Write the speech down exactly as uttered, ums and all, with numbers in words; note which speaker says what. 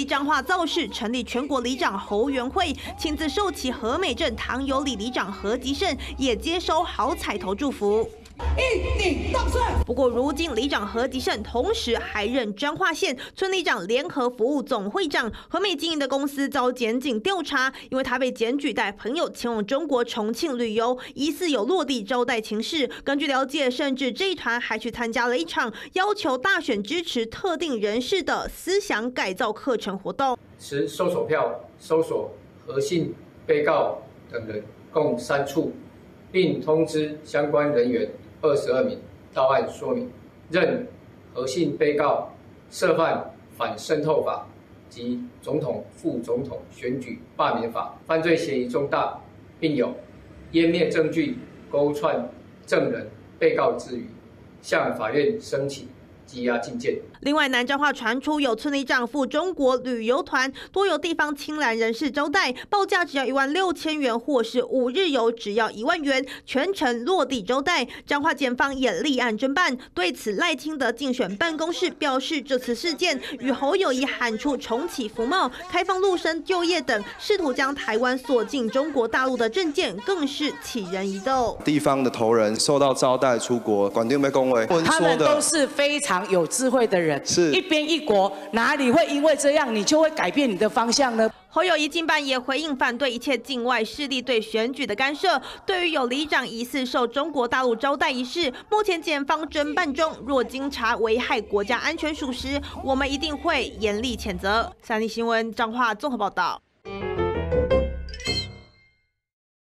Speaker 1: 期，彰化造势成立全国里长侯元惠，亲自受旗和美镇唐有里里长何吉胜也接收好彩头祝福。 一顶到岁。不过，如今里长何吉胜同时还任彰化县村里长联合服务总会长，和美经营的公司遭检警调查，因为他被检举带朋友前往中国重庆旅游，疑似有落地招待情事。根据了解，甚至这一团还去参加了一场要求大选支持特定人士的思想改造课程活动。
Speaker 2: 持搜索票搜索何姓被告等人共三处，并通知相关人员。 二十二名到案说明，认何姓被告涉犯反渗透法及总统、副总统选举罢免法，犯罪嫌疑重大，并有湮灭证据、勾串证人、被告之余，向法院申请羁押禁见。
Speaker 1: 另外，南彰化传出有村里长赴中国旅游团，多由地方青蓝人士招待，报价只要一万六千元，或是五日游只要一万元，全程落地招待。彰化检方也立案侦办。对此，赖清德竞选办公室表示，这次事件与侯友宜喊出重启服贸、开放陆生就业等，试图将台湾锁进中国大陆的政见，更是起人疑窦。
Speaker 3: 地方的头人受到招待出国，管定被恭维，
Speaker 4: 他们都是非常有智慧的人。
Speaker 3: 是
Speaker 4: 一边一国，哪里会因为这样你就会改变你的方向呢？
Speaker 1: 侯友宜近半也回应反对一切境外势力对选举的干涉。对于有里长疑似受中国大陆招待一事，目前检方侦办中，若经查危害国家安全属实，我们一定会严厉谴责。三立新闻彰化综合报道。